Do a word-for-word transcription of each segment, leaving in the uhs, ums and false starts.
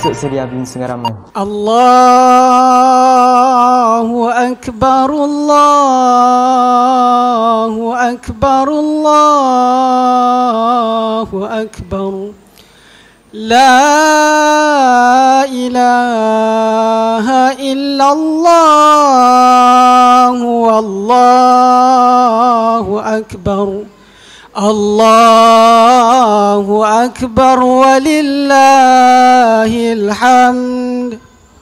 Untuk sedia bin sengaraman. Allahu Akbar, Allahu Akbar, Allahu Akbar. La ilaha illallah, wallahu akbar. Allahu akbar walillahil hamd.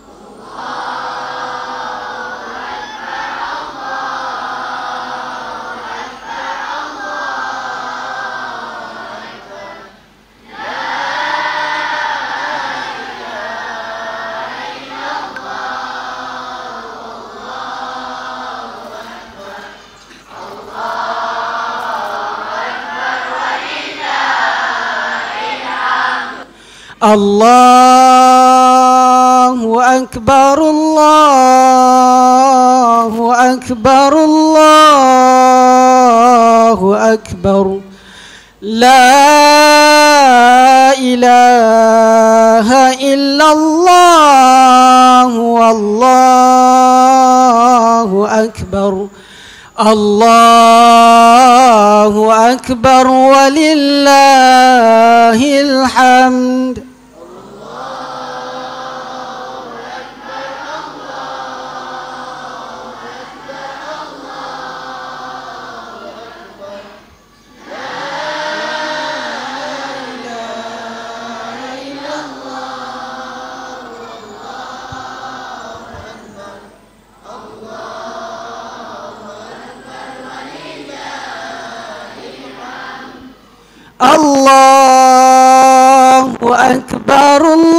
Allahu akbar, Allahu akbar, Allahu akbar. La ilaha illallah, wallahu akbar. Allahu akbar walillahil hamd. Allahu akbar,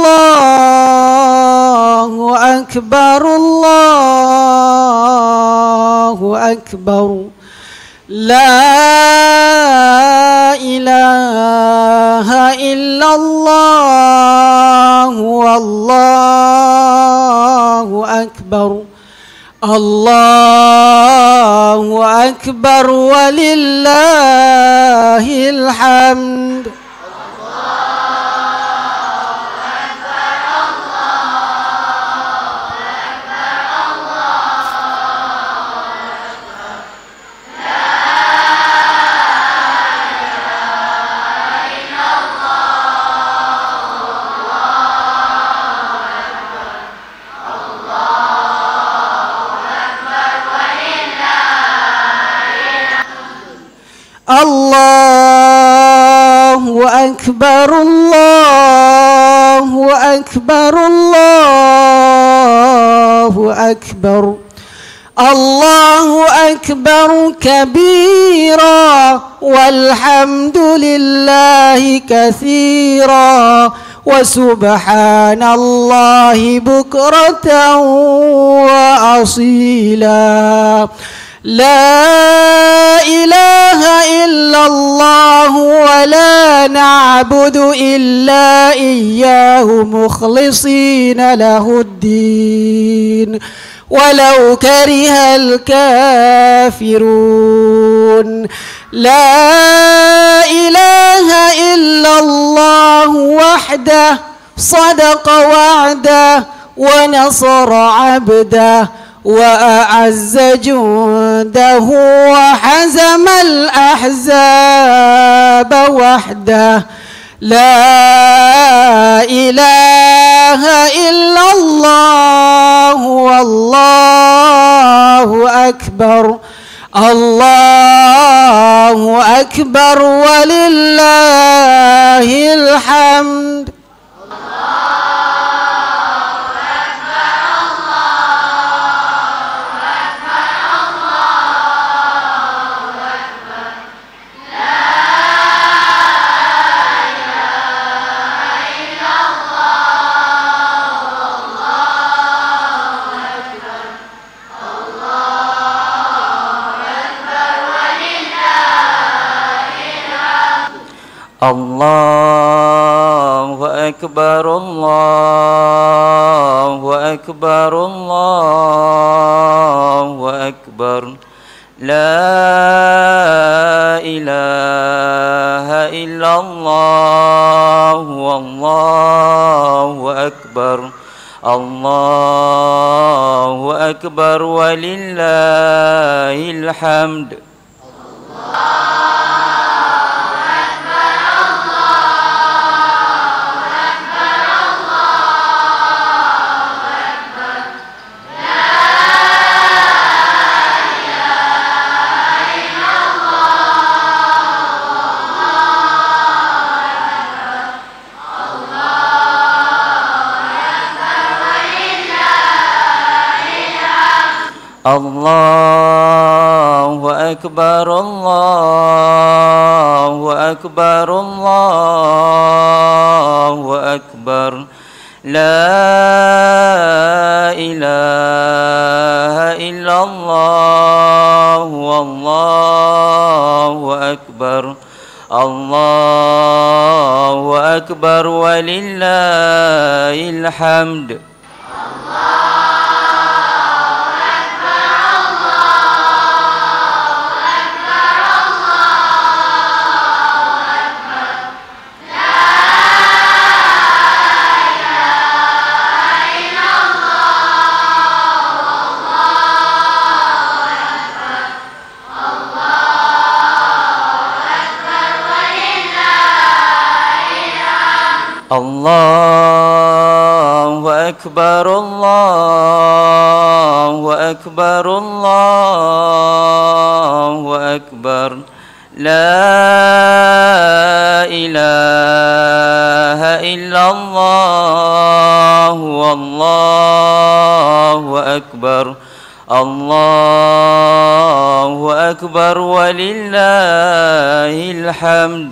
Allahu akbar, Allahu akbar. La ilaha illallah, wallahu akbar. Allahu akbar walillahil hamd. Allahu akbar, Allahu akbar, Allahu akbar. Allahu akbar kabira walhamdulillahi katsira wa subhanallahi bukratan wa asila. La ilaha illallah wa la na'budu illa iyyahu mukhlisina lahuddin walau karihal kafirun. La ilaha illallah wahdah sadaqa wa'dah wa nasara 'abdah وأعز جنده وحزم الأحزاب وحده. لا إله إلا الله والله أكبر. الله أكبر ولله الحمد. Allahu akbar, Allahu akbar, Allahu akbar. لا إله إلا الله والله أكبر الله أكبر ولله الحمد. الله أكبر الله أكبر الله أكبر لا إله إلا الله والله أكبر الله أكبر ولله الحمد. الله أكبر الله أكبر الله أكبر لا إله إلا الله والله أكبر الله أكبر ولله الحمد.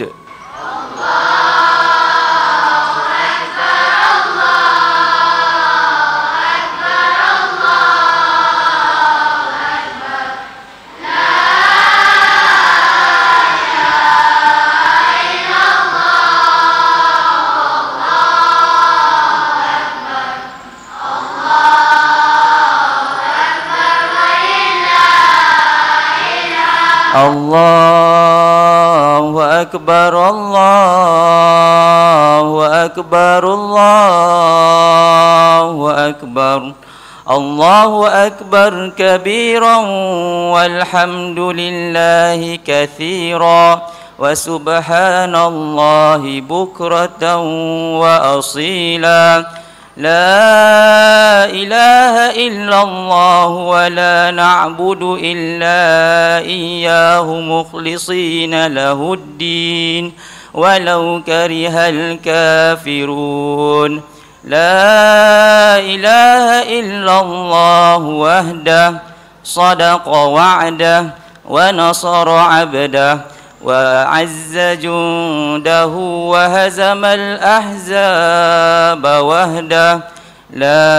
الله أكبر الله أكبر الله أكبر الله أكبر كبيرا والحمد لله كثيرا وسبحان الله بكرة وأصيلا لا إله إلا الله ولا نعبد إلا إياه مخلصين له الدين ولو كره الكافرون لا إله إلا الله وحده صدق وعده ونصر عبده وأعز جنده وهزم الأحزاب وحده لا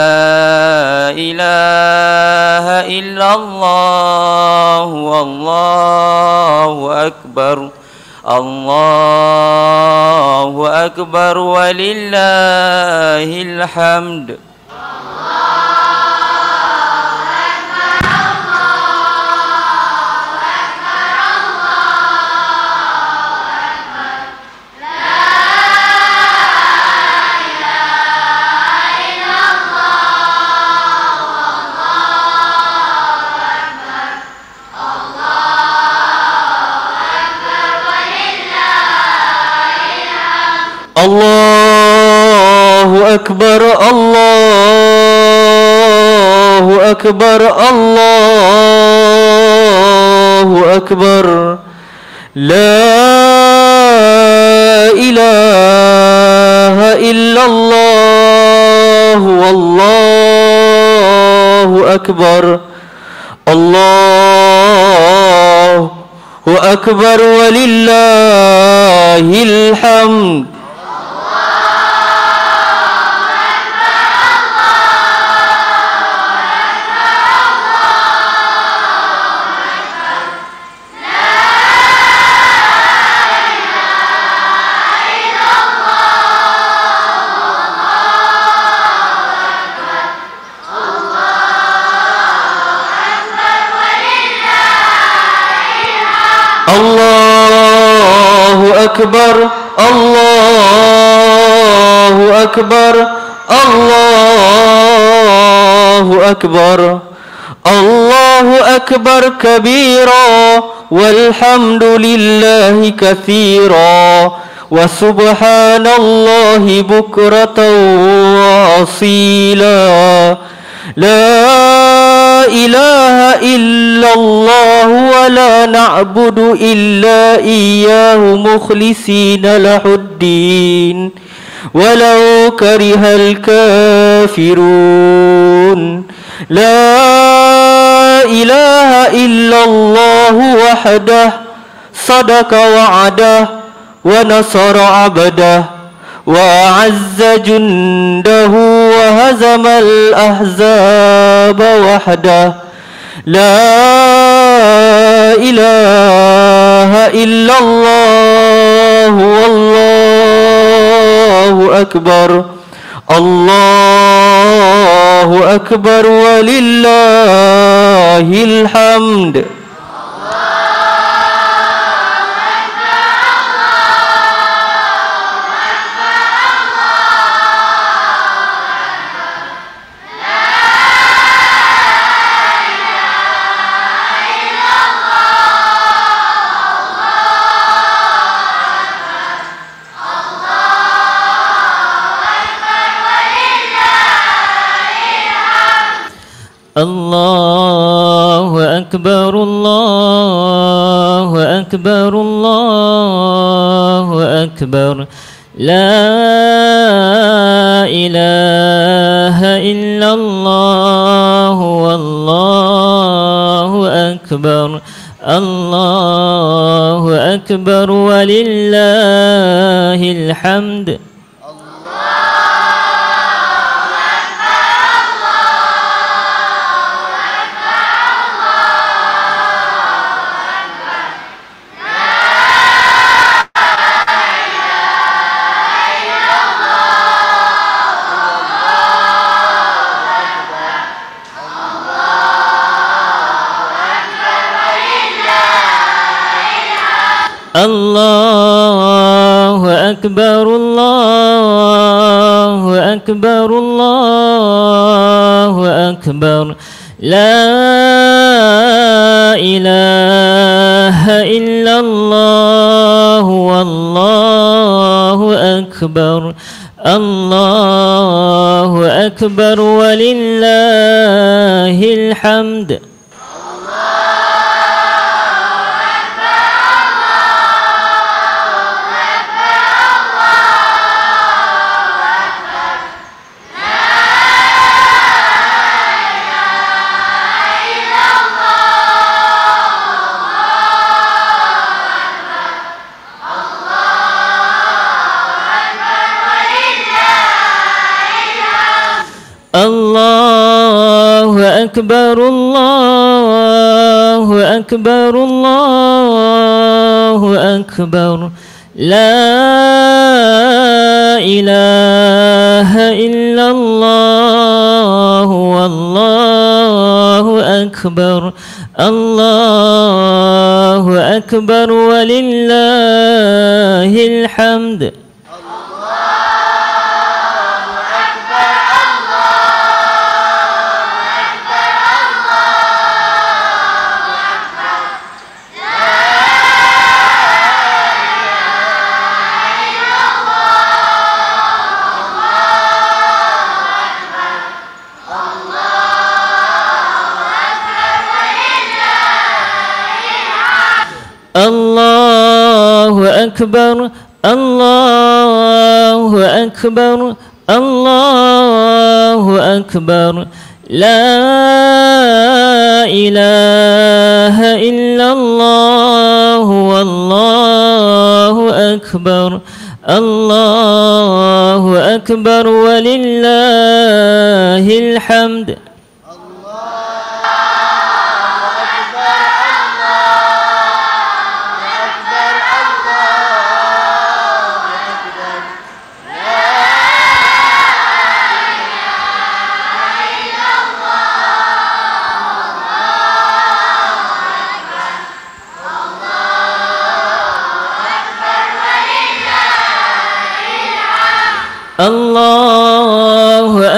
إله إلا الله والله أكبر الله أكبر ولله الحمد. الله أكبر الله أكبر الله أكبر لا إله إلا الله والله أكبر الله أكبر ولله الحمد. الله أكبر الله أكبر الله أكبر الله أكبر كبيرا والحمد لله كثيرا وسبحان الله بكرة وأصيلا لا إله إلا الله ولا نعبد إلا إياه مخلصين له الدين ولو كره الكافرون لا إله إلا الله وحده صدق وعده ونصر عبده وأعز جنده وهزم الأحزاب وحده لا إله إلا الله والله أكبر الله أكبر ولله الحمد. الله أكبر الله أكبر الله أكبر لا إله إلا الله والله أكبر الله أكبر ولله الحمد. الله أكبر الله أكبر الله أكبر لا إله إلا الله والله أكبر الله أكبر ولله الحمد. الله أكبر الله أكبر الله أكبر لا إله إلا الله والله أكبر الله أكبر ولله الحمد. الله أكبر الله أكبر الله أكبر لا إله إلا الله والله أكبر الله أكبر ولله الحمد.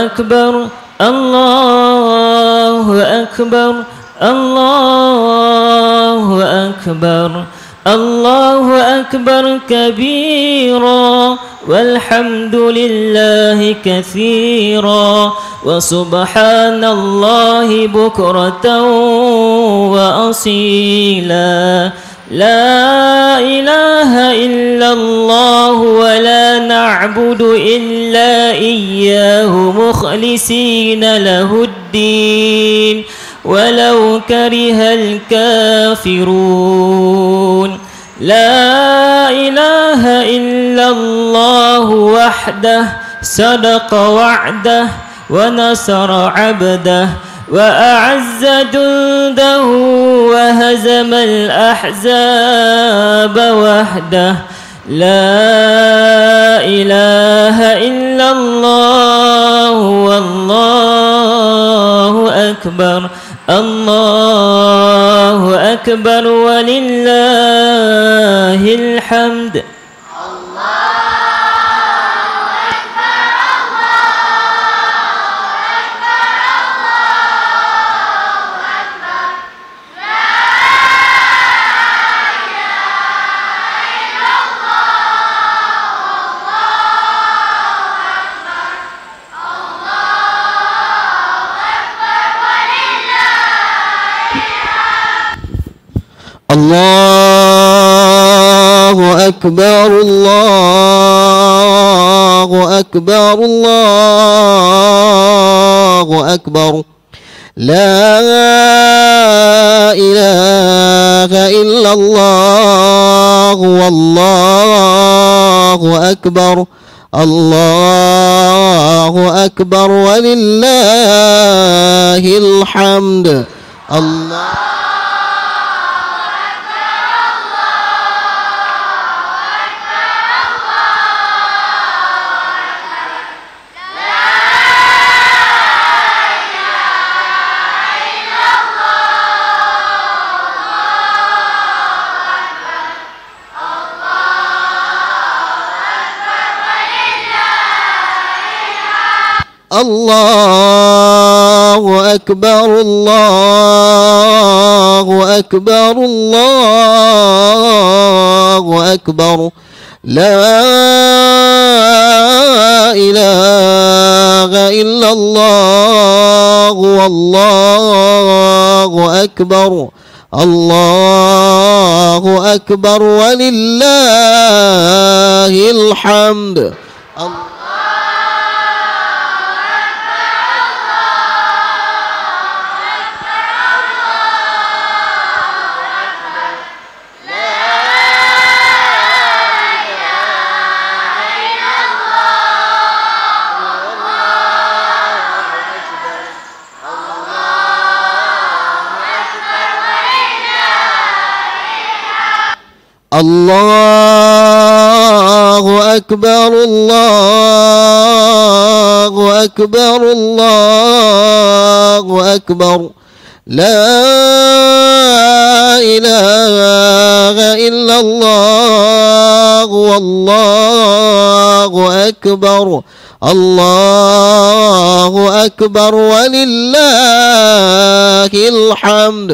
أكبر الله أكبر الله أكبر الله أكبر كبيرا والحمد لله كثيرا وسبحان الله بكرة وأصيلا لا إله إلا الله ولا نعبد إلا إياه مخلصين له الدين ولو كره الكافرون لا إله إلا الله وحده صدق وعده ونصر عبده وأعز جنده وهزم الأحزاب وحده لا إله إلا الله والله أكبر الله أكبر ولله الحمد الله أكبر الله أكبر الله أكبر لا إله إلا الله والله أكبر الله أكبر ولله الحمد الله الله أكبر الله أكبر الله أكبر لا إله إلا الله والله أكبر الله أكبر ولله الحمد الله الله أكبر الله أكبر الله أكبر لا إله إلا الله والله أكبر الله أكبر ولله الحمد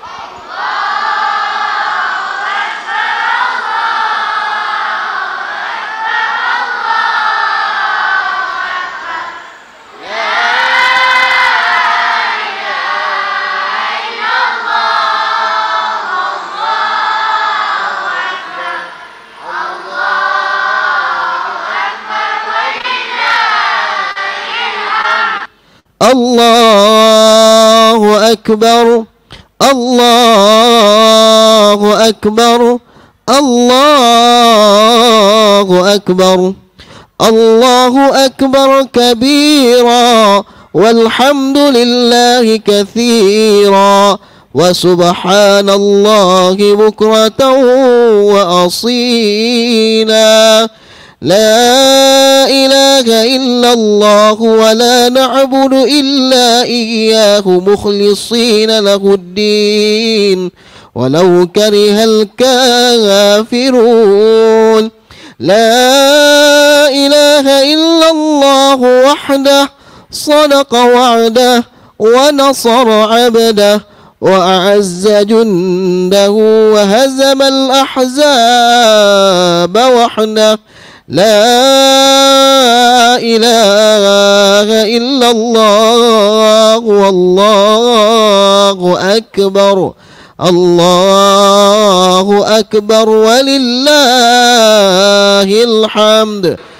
الله أكبر الله أكبر الله أكبر الله أكبر كبيرا والحمد لله كثيرا وسبحان الله بكرة وأصيلا لا إله إلا الله ولا نعبد إلا إياه مخلصين له الدين ولو كره الكافرون لا إله إلا الله وحده صدق وعده ونصر عبده وأعز جنده وهزم الأحزاب وحده. لا إله إلا الله والله أكبر. الله أكبر ولله الحمد.